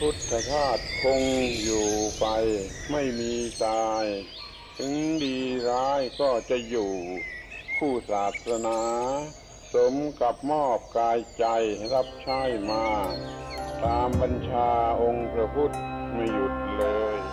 พุทธชาติคงอยู่ไปไม่มีตายถึงดีร้ายก็จะอยู่คู่ศาสนาสมกับมอบกายใจรับใช้มาตามบัญชาองค์พระพุทธไม่หยุดเลย